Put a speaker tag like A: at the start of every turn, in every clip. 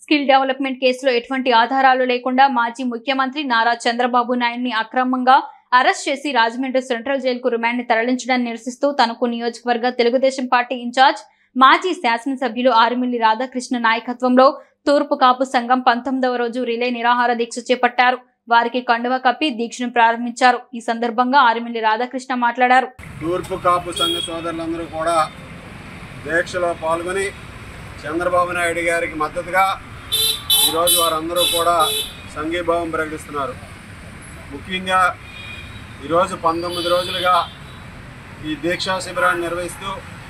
A: Skill development కేసులో ఎటువంటి ఆధారాలు లేకుండా మాజీ ముఖ్యమంత్రి నారా చంద్రబాబు నాయుడిని అక్రమంగా అరెస్ట్ చేసి రాజమండ్రి సెంట్రల్ జైలుకు రిమాండ్ ని తరలించడాన్ని నిరసిస్తూ తనకు నియోజకవర్గ తెలుగుదేశం పార్టీ ఇన్ఛార్జ్ మాజీ శాసనసభ్యులు ఆరుమిల్లి రాధాకృష్ణ నాయకత్వంలో తూర్పు కాపు సంఘం 19వ రోజు రిలే నిరాహార దీక్ష చేపట్టారు. వారికి కండువా కప్పి దీక్షను ప్రారంభించారు. ఈ సందర్భంగా ఆరుమిల్లి రాధాకృష్ణ మాట్లాడారు.
B: తూర్పు కాపు సంఘ సోదరులందరూ కూడా దీక్షలో పాల్గొని చంద్రబాబు నాయుడు గారికి మద్దతుగా ఈరోజు వారందరూ కూడా సంఘీభావం ప్రకటిస్తున్నారు. ముఖ్యంగా ఈరోజు 19 రోజులుగా ఈ దీక్షా శిబిరాన్ని నిర్వహిస్తూ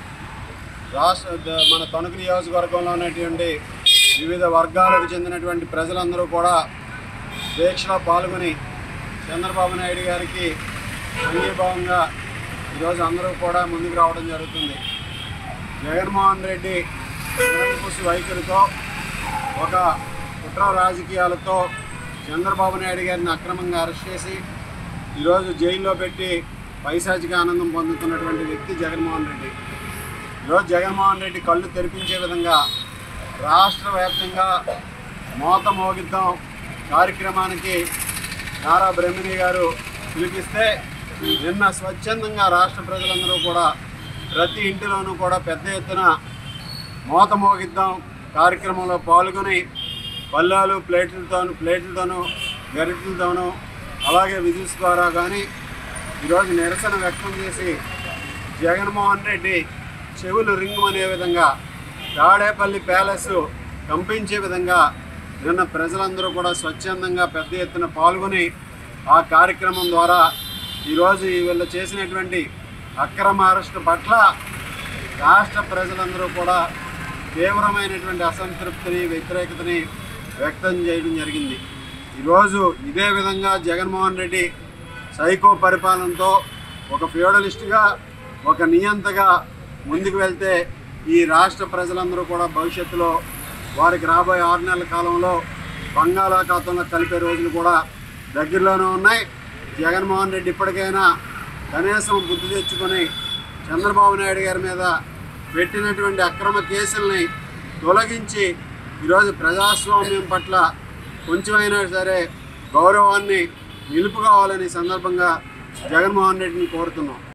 B: మన తణుకు నియోజకవర్గంలో ఉన్నటువంటి వివిధ వర్గాలకు చెందినటువంటి ప్రజలందరూ కూడా దీక్షలో పాల్గొని చంద్రబాబు నాయుడు గారికి సంఘీభావంగా ఈరోజు అందరూ కూడా ముందుకు రావడం జరుగుతుంది. జగన్మోహన్ రెడ్డి నిరంకుశ వైఖరితో ఒక కుట్ర రాజకీయాలతో చంద్రబాబు నాయుడు గారిని అక్రమంగా అరెస్ట్ చేసి ఈరోజు జైల్లో పెట్టి పైశాచిక ఆనందం పొందుతున్నటువంటి వ్యక్తి జగన్మోహన్ రెడ్డి. ఈరోజు జగన్మోహన్ రెడ్డి కళ్ళు తెరిపించే విధంగా రాష్ట్ర వ్యాప్తంగా మోత మోగిద్దాం కార్యక్రమానికి నారా బ్రహ్మిణి గారు పిలిపిస్తే నిన్న స్వచ్ఛందంగా రాష్ట్ర ప్రజలందరూ కూడా ప్రతి ఇంటిలోనూ కూడా పెద్ద ఎత్తున మోత మోగిద్దాం కార్యక్రమంలో పాల్గొని పళ్ళాలు ప్లేట్లతోనూ గరిటెలతోనూ అలాగే విజిల్స్ ద్వారా కానీ ఈరోజు నిరసన వ్యక్తం చేసి జగన్మోహన్ రెడ్డి చెవులు రింగుమనే విధంగా తాడేపల్లి ప్యాలెస్ కంపించే విధంగా నిన్న ప్రజలందరూ కూడా స్వచ్ఛందంగా పెద్ద ఎత్తున పాల్గొని ఆ కార్యక్రమం ద్వారా ఈరోజు వీళ్ళు చేసినటువంటి అక్రమ అరెస్టు పట్ల రాష్ట్ర ప్రజలందరూ కూడా తీవ్రమైనటువంటి అసంతృప్తిని వ్యతిరేకతని వ్యక్తం చేయడం జరిగింది. ఈరోజు ఇదే విధంగా జగన్మోహన్ రెడ్డి సైకో పరిపాలనతో ఒక ఫ్యూడలిస్టుగా ఒక నియంతగా ముందుకు వెళ్తే ఈ రాష్ట్ర ప్రజలందరూ కూడా భవిష్యత్తులో వారికి రాబోయే 6 నెలల కాలంలో బంగాళాఖాతంలో కలిపే రోజులు కూడా దగ్గరలోనే ఉన్నాయి. జగన్మోహన్ రెడ్డి ఇప్పటికైనా కనీసం బుద్ధి తెచ్చుకొని చంద్రబాబు నాయుడు గారి మీద పెట్టినటువంటి అక్రమ కేసుల్ని తొలగించి ఈరోజు ప్రజాస్వామ్యం పట్ల కొంచెమైనా సరే గౌరవాన్ని నిలుపుకోవాలని సందర్భంగా జగన్మోహన్ రెడ్డిని కోరుతున్నాం.